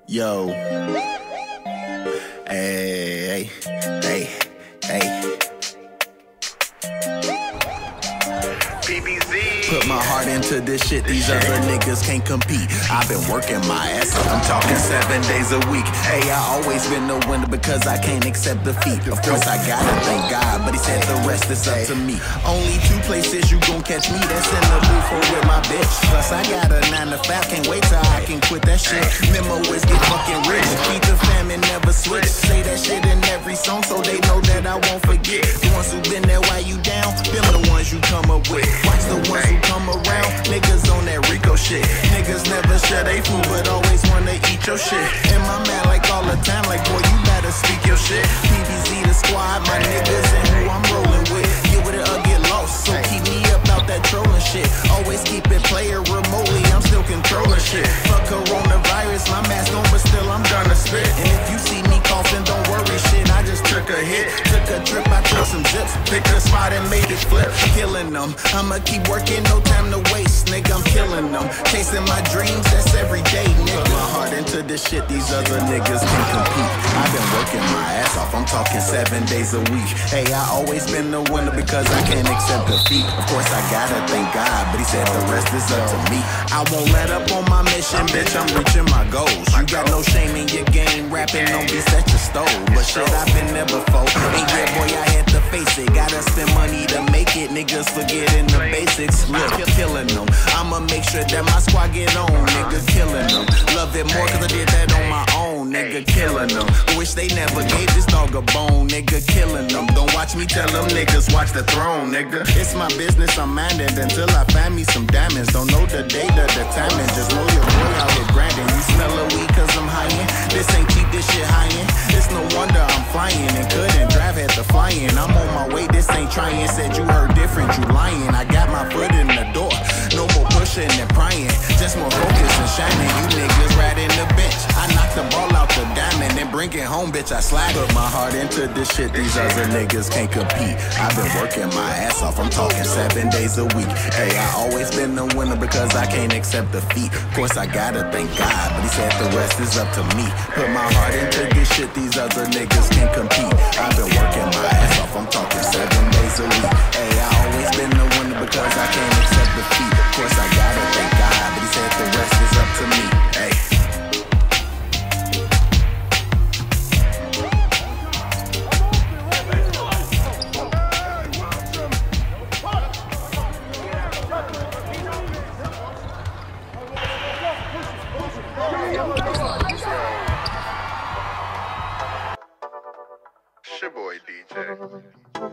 Yo. Hey, hey, hey. Put my heart into this shit, these other niggas can't compete. I've been working my ass off, I'm talking 7 days a week. Hey, I always been the winner because I can't accept defeat. Of course I gotta thank God, but he said the rest is up to me. Only 2 places you gon' catch me, that's in the booth or with my bitch. Plus I got a 9 to 5, can't wait till I can quit that shit. Memo is get fucking rich, keep the famine never switch. Say that shit in every song so they know that I won't forget. The ones who been there while you down, them the ones you come up with. Watch the ones who come around, niggas on that Rico shit. Niggas never share they food, but always wanna eat your shit. And my man like all the time, like boy, you better speak your shit. PBZ the squad, my niggas and who I'm rolling with. Get with it or get lost, so keep me up out that trolling shit. Always keep it player remotely, I'm still controlling shit. Fuck coronavirus, my mask on, but still I'm gonna spit. And if you see me coughing, don't worry shit, I just took a hit. Took a trip, I took some zips, picked a spot and made it flip. Killing them, I'ma keep working, no time to waste, nigga, I'm killing them. Chasing my dreams, that's every day, nigga. Put my heart into this shit, these other niggas can't compete. I've been working my ass off, I'm talking 7 days a week. Hey, I always been the winner because I can't accept defeat. Of course I gotta thank God, but he said the rest is up to me. I won't let up on my mission, bitch, I'm reaching my goals. You got no shame in your game, rapping on beats that you stole. But shit, I've been there before, and yeah, boy, I had to face it. Gotta spend money to make it, niggas forgetting the basics. Look, killing them, I'ma make sure that my squad get on, nigga, killing them. Love it more cause I did that on my own, nigga, killing them. Wish they never gave this dog a bone, nigga, killing them. Don't watch me tell them niggas watch the throne, nigga. It's my business, I'm minded until I find me some diamonds. Don't know the date or the timing, just know your boy out here grinding. You smell a weed cause I'm highin', this ain't cheap, this shit highin'. It's no wonder I'm flying and couldn't drive at the flying. I'm on my way, this ain't trying. Said you heard different, you lying. I got my foot in the door, no more pushing and prying, just more focus and shining. You niggas riding the bench, I knock the ball out the diamond and bring it home, bitch, I slide. Put my heart into this shit, these other niggas can't compete. I've been working my ass off, I'm talking 7 days a week. Hey, I always been the winner because I can't accept defeat. Of course I gotta thank God, but he said the rest is up to me. Put my heart into this shit, these other niggas can't compete. I've been working my ass off, I'm talking 7 days a week. Hey, I always been the winner because I can't accept defeat. Of course I gotta thank God, but he said the rest is up to me. Hey. It's your boy DJ.